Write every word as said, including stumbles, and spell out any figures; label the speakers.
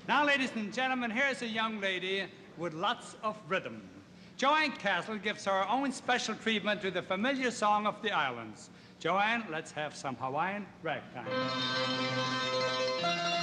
Speaker 1: Now, ladies and gentlemen, here's a young lady with lots of rhythm. Joanne Castle gives her own special treatment to the familiar song of the islands. Joanne, let's have some Hawaiian ragtime.